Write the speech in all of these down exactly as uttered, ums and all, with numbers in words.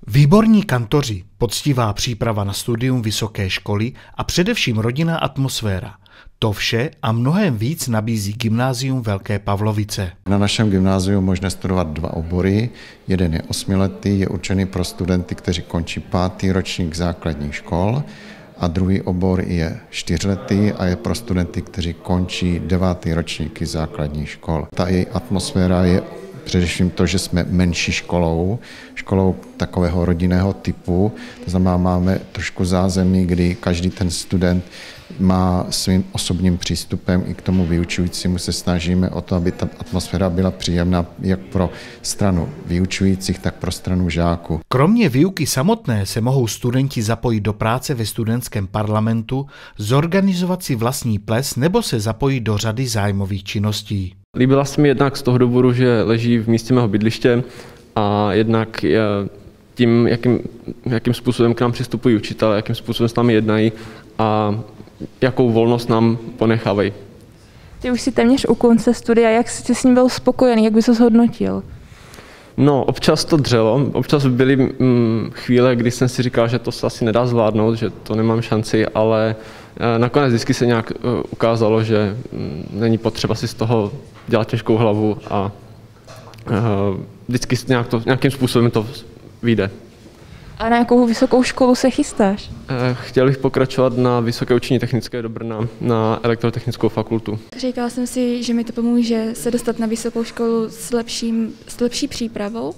Výborní kantoři, poctivá příprava na studium vysoké školy a především rodinná atmosféra. To vše a mnohem víc nabízí gymnázium Velké Pavlovice. Na našem gymnáziu možné studovat dva obory. Jeden je osmiletý, je určený pro studenty, kteří končí pátý ročník základních škol, a druhý obor je čtyřletý a je pro studenty, kteří končí devátý ročníky základních škol. Ta její atmosféra je především to, že jsme menší školou, školou takového rodinného typu, to znamená, máme trošku zázemí, kdy každý ten student má svým osobním přístupem i k tomu vyučujícímu, se snažíme o to, aby ta atmosféra byla příjemná jak pro stranu vyučujících, tak pro stranu žáků. Kromě výuky samotné se mohou studenti zapojit do práce ve studentském parlamentu, zorganizovat si vlastní ples nebo se zapojit do řady zájmových činností. Líbila se mi jednak z toho důvodu, že leží v místě mého bydliště, a jednak tím, jakým, jakým způsobem k nám přistupují učitelé, jakým způsobem s námi jednají a jakou volnost nám ponechávají. Ty už jsi téměř u konce studia, jak jsi s ním byl spokojený, jak bys ho zhodnotil? No, občas to dřelo, občas byly mm, chvíle, kdy jsem si říkal, že to se asi nedá zvládnout, že to nemám šanci, ale e, nakonec vždycky se nějak e, ukázalo, že mm, není potřeba si z toho dělat těžkou hlavu a e, vždycky nějak to, nějakým způsobem to vyjde. A na jakou vysokou školu se chystáš? Chtěl bych pokračovat na Vysoké učení technické do Brna, na elektrotechnickou fakultu. Říkala jsem si, že mi to pomůže se dostat na vysokou školu s, lepším, s lepší přípravou.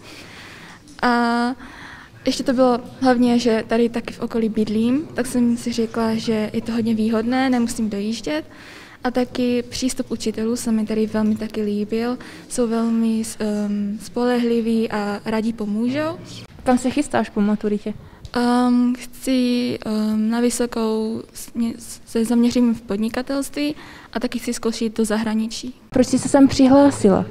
A ještě to bylo hlavně, že tady taky v okolí bydlím, tak jsem si řekla, že je to hodně výhodné, nemusím dojíždět. A taky přístup učitelů se mi tady velmi taky líbil, jsou velmi um, spolehliví a rádi pomůžou. Kam se chystáš po maturitě? Um, chci um, na vysokou se zaměřím v podnikatelství a taky chci zkoušet do zahraničí. Proč jsi se sem přihlásila?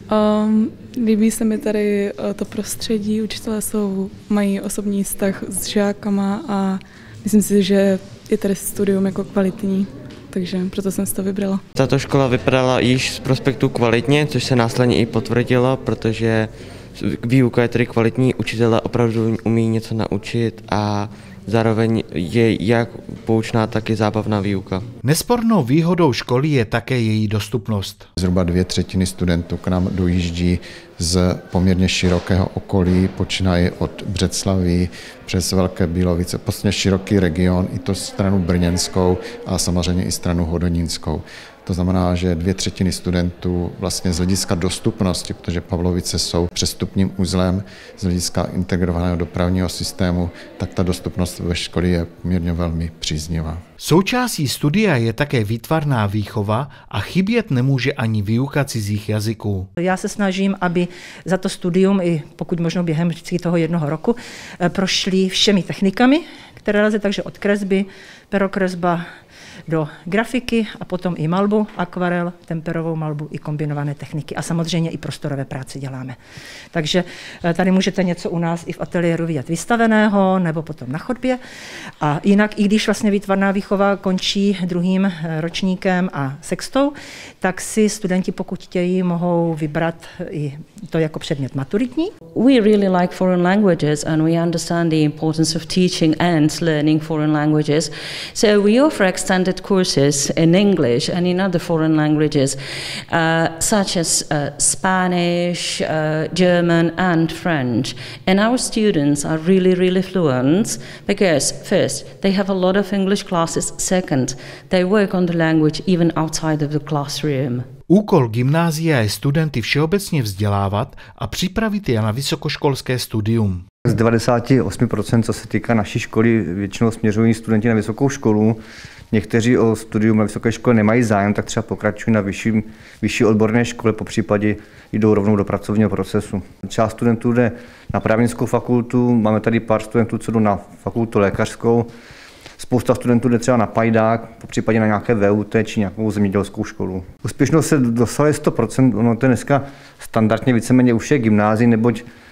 Um, líbí se mi tady uh, to prostředí, učitelé jsou, mají osobní vztah s žákama a myslím si, že je tady studium jako kvalitní. Takže proto jsem si to vybrala. Tato škola vypadala již z prospektu kvalitně, což se následně i potvrdilo, protože výuka je tedy kvalitní, učitelé opravdu umí něco naučit a zároveň je jak poučná, tak i zábavná výuka. Nespornou výhodou školy je také její dostupnost. Zhruba dvě třetiny studentů k nám dojíždí z poměrně širokého okolí, počínaje od Břeclaví přes Velké Bílovice, vlastně široký region, i to stranu brněnskou a samozřejmě i stranu hodonínskou. To znamená, že dvě třetiny studentů vlastně z hlediska dostupnosti, protože Pavlovice jsou přestupním uzlem z hlediska integrovaného dopravního systému, tak ta dostupnost ve škole je poměrně velmi příznivá. Součástí studia je také výtvarná výchova a chybět nemůže ani výuka cizích jazyků. Já se snažím, aby za to studium, i pokud možno během vždycky toho jednoho roku, prošli všemi technikami, které lze, takže od kresby, perokresba, do grafiky a potom i malbu, akvarel, temperovou malbu i kombinované techniky a samozřejmě i prostorové práce děláme. Takže tady můžete něco u nás i v ateliéru vidět vystaveného nebo potom na chodbě. A jinak, i když vlastně výtvarná výchova končí druhým ročníkem a sextou, tak si studenti, pokud chtějí, mohou vybrat i to jako předmět maturitní. We really like foreign languages and we understand the importance of teaching and learning foreign languages. So we offer extended courses in English and in other foreign languages, uh, such as uh, Spanish, uh, German and French. And our students are really, really fluent because first, they have a lot of English classes. Second, they work on the language even outside of the classroom. Úkol gymnázia je studenty všeobecně vzdělávat a připravit je na vysokoškolské studium. Z devadesát osm procent, co se týká naší školy, většinou směřují studenti na vysokou školu. Někteří o studium na vysoké škole nemají zájem, tak třeba pokračují na vyšší, vyšší odborné škole, popřípadě jdou rovnou do pracovního procesu. Část studentů jde na právnickou fakultu, máme tady pár studentů, co jdou na fakultu lékařskou. Spousta studentů jde třeba na pajdák, popřípadě na nějaké V U T či nějakou zemědělskou školu. Úspěšnost se dosahuje sto procent, ono to je dneska standardně víceméně už je gymnázií, neboť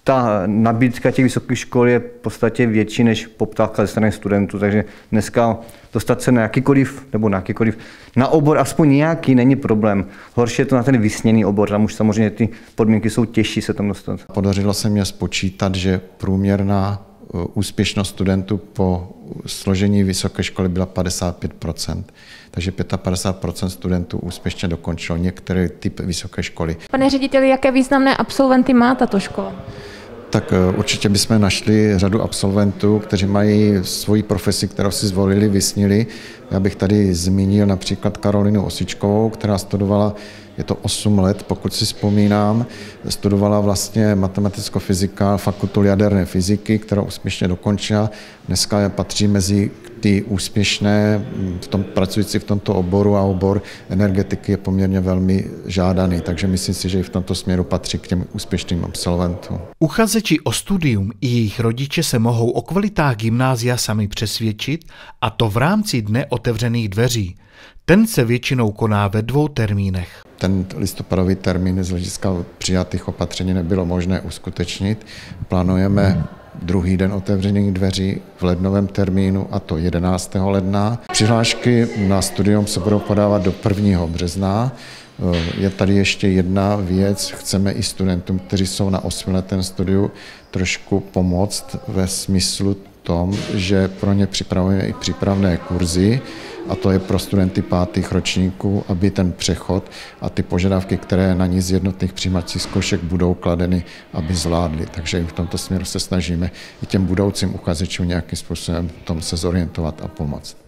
ta nabídka těch vysokých škol je v podstatě větší než poptávka ze strany studentů, takže dneska dostat se na jakýkoliv, nebo na jakýkoliv, na obor aspoň nějaký není problém. Horší je to na ten vysněný obor, tam už samozřejmě ty podmínky jsou těžší se tam dostat. Podařilo se mě spočítat, že průměrná úspěšnost studentů po složení vysoké školy byla padesát pět procent. Takže padesát pět procent studentů úspěšně dokončilo některý typ vysoké školy. Pane řediteli, jaké významné absolventy má tato škola? Tak určitě bychom našli řadu absolventů, kteří mají svoji profesi, kterou si zvolili, vysnili. Já bych tady zmínil například Karolinu Osičkovou, která studovala, je to osm let, pokud si vzpomínám, studovala vlastně matematicko-fyzikální fakultu jaderné fyziky, kterou úspěšně dokončila. Dneska patří mezi ty úspěšné, v tom, pracující v tomto oboru, a obor energetiky je poměrně velmi žádaný, takže myslím si, že i v tomto směru patří k těm úspěšným absolventům. Uchazeči o studium i jejich rodiče se mohou o kvalitách gymnázia sami přesvědčit, a to v rámci Dne otevřených dveří. Ten se většinou koná ve dvou termínech. Ten listopadový termín z hlediska přijatých opatření nebylo možné uskutečnit. Plánujeme druhý den otevřených dveří v lednovém termínu, a to jedenáctého ledna. Přihlášky na studium se budou podávat do prvního března. Je tady ještě jedna věc, chceme i studentům, kteří jsou na osmiletém studiu, trošku pomoct ve smyslu tom, že pro ně připravujeme i přípravné kurzy, a to je pro studenty pátých ročníků, aby ten přechod a ty požadavky, které na ní z jednotných přijímacích zkoušek budou kladeny, aby zvládli. Takže v tomto směru se snažíme i těm budoucím uchazečům nějakým způsobem v tom se zorientovat a pomoct.